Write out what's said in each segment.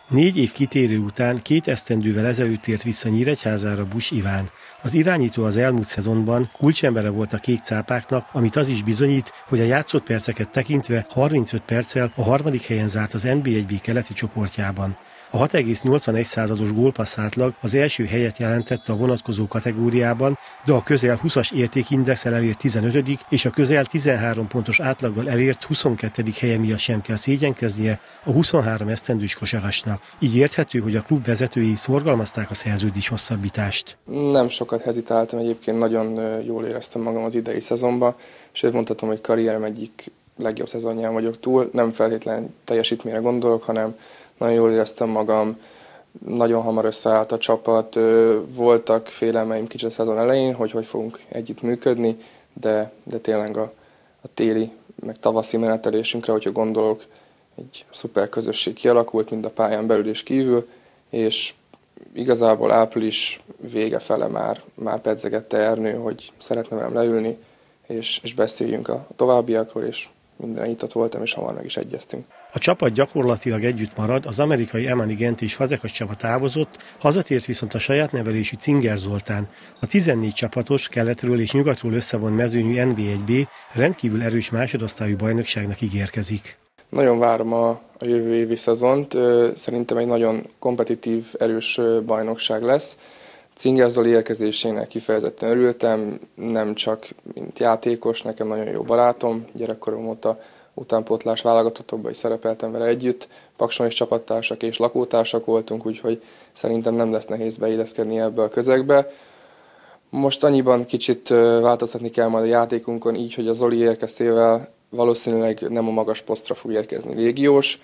4 év kitérő után 2 esztendővel ezelőtt tért vissza Nyíregyházára Busch Iván. Az irányító az elmúlt szezonban kulcsembere volt a kék cápáknak, amit az is bizonyít, hogy a játszott perceket tekintve 35 perccel a 3. helyen zárt az NB1B keleti csoportjában. A 6,81%-os gólpassz átlag az első helyet jelentette a vonatkozó kategóriában, de a közel 20-as értékindexel elért 15. és a közel 13 pontos átlaggal elért 22. helye miatt sem kell szégyenkeznie a 23 esztendős kosarasnak. Így érthető, hogy a klub vezetői szorgalmazták a szerződés hosszabbítást. Nem sokat hezitáltam, egyébként nagyon jól éreztem magam az idei szezonban, sőt mondhatom, hogy karrierem egyik legjobb szezonján vagyok túl. Nem feltétlenül teljesítményre gondolok, hanem nagyon jól éreztem magam, nagyon hamar összeállt a csapat, voltak félelmeim kicsit a szezon elején, hogy fogunk együtt működni, de tényleg a téli, meg tavaszi menetelésünkre, hogyha gondolok, egy szuper közösség kialakult, mind a pályán belül és kívül, és igazából április vége fele már pedzegette Ernő, hogy szeretne velem leülni, és beszéljünk a továbbiakról, és mindenre nyitott voltam, és hamar meg is egyeztünk. A csapat gyakorlatilag együtt marad, az amerikai Emani Gent és Fazekas Csaba távozott, hazatért viszont a saját nevelésű Cinger Zoltán. A 14 csapatos, keletről és nyugatról összevont mezőnyű NB1B rendkívül erős másodosztályú bajnokságnak ígérkezik. Nagyon várom a jövő évi szezont, szerintem egy nagyon kompetitív, erős bajnokság lesz. Cinger Zoli érkezésének kifejezetten örültem, nem csak mint játékos, nekem nagyon jó barátom, gyerekkorom óta utánpótlás válogatottokban is szerepeltem vele együtt, Pakson is csapattársak és lakótársak voltunk, úgyhogy szerintem nem lesz nehéz beilleszkedni ebbe a közegbe. Most annyiban kicsit változtatni kell majd a játékunkon, így, hogy a Zoli érkeztével valószínűleg nem a magas posztra fog érkezni légiós.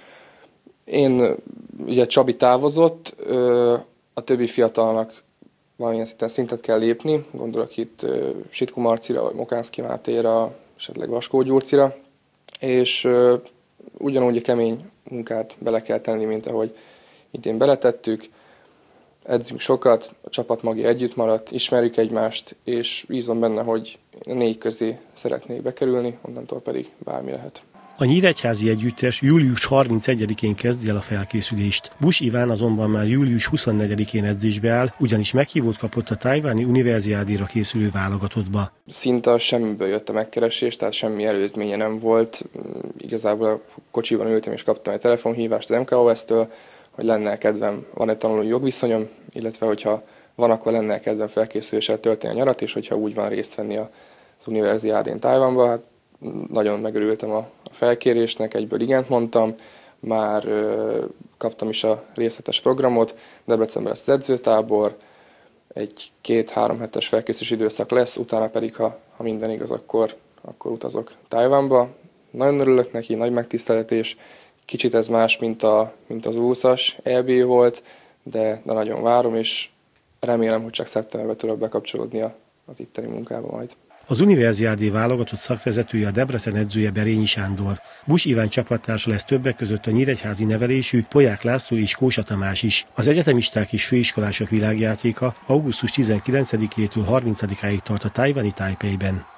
Ugye Csabi távozott, a többi fiatalnak valamilyen szintet kell lépni, gondolok itt Sitku Marcira, vagy Mokánszki Mátéra, esetleg Vaskó Gyurcira, és ugyanúgy a kemény munkát bele kell tenni, mint ahogy idén beletettük. Edzünk sokat, a csapat magja együtt maradt, ismerjük egymást, és bízom benne, hogy 4 közé szeretnék bekerülni, onnantól pedig bármi lehet. A nyíregyházi együttes július 31-én kezdi el a felkészülést. Busch Iván azonban már július 24-én edzésbe áll, ugyanis meghívót kapott a tajvani universiádéra készülő válogatottba. Szinte semmiből jött a megkeresés, tehát semmi előzménye nem volt. Igazából a kocsiban ültem és kaptam egy telefonhívást az MKOS-től, hogy lenne kedvem, van egy tanulói jogviszonyom, illetve hogyha van, akkor lenne kedvem felkészüléssel tölteni a nyarat, és hogyha úgy van részt venni az universiádén Tajvanba. Hát nagyon megörültem a felkérésnek, egyből igent mondtam, már kaptam is a részletes programot, Debrecenben lesz az edzőtábor, egy 2-3 hetes felkészülési időszak lesz, utána pedig, ha minden igaz, akkor utazok Tajvanba. Nagyon örülök neki, nagy megtiszteltetés, kicsit ez más, mint az 20-as EB volt, de nagyon várom, és remélem, hogy csak szeptemberben tudok bekapcsolódni az itteni munkába majd. Az universiádé válogatott szakvezetője, a Debrecen edzője Berényi Sándor. Busch Iván csapattársa lesz többek között a nyíregyházi nevelésű Polyák László és Kósa Tamás is. Az egyetemisták és főiskolások világjátéka augusztus 19-től 30-áig tart a tajvani Tajpeiben.